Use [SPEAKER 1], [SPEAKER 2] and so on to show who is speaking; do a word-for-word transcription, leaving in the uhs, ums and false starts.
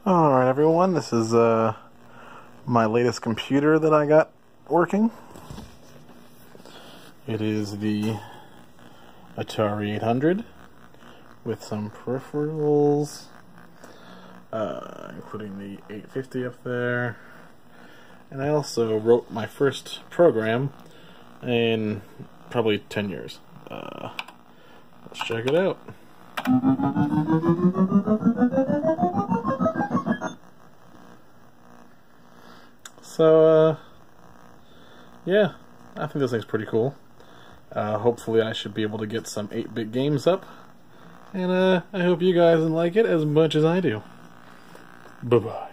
[SPEAKER 1] Alright everyone, this is uh, my latest computer that I got working. It is the Atari eight hundred with some peripherals, uh, including the eight fifty up there. And I also wrote my first program in probably ten years. Uh, let's check it out. So, uh, yeah, I think this thing's pretty cool. Uh, hopefully I should be able to get some eight bit games up. And uh, I hope you guys like it as much as I do. Bye-bye.